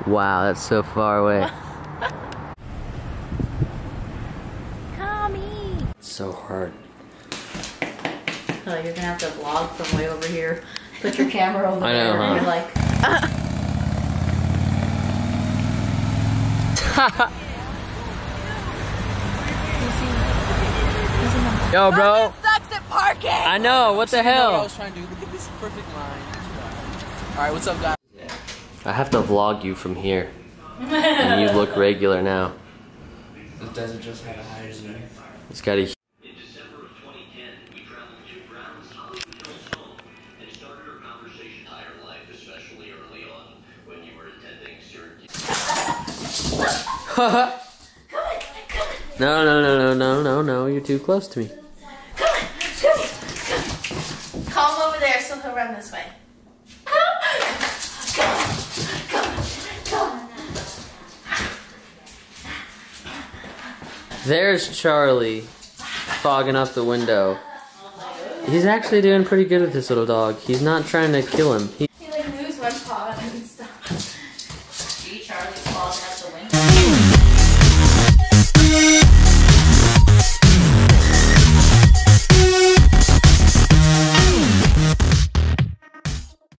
Wow, that's so far away. Tommy! It's so hard. Oh, you're gonna have to vlog from way over here. Put your camera over I know, there and huh? you're like... Yo, bro. Sucks at parking! I know, what the What I hell? was trying to do. Look at this perfect line. Alright, what's up, guys? I have to vlog you from here. And you look regular now. The desert just had a higher zoom. It's got a... In December of 2010, we traveled to Brown's Hollywood Hills home and started our conversation higher life, especially early on when you were attending Syracuse. No, you're too close to me. Call him over there so he'll run this way. There's Charlie fogging up the window. He's actually doing pretty good with this little dog. He's not trying to kill him. He like moves one paw and then stops. See, Charlie's fogging up the window.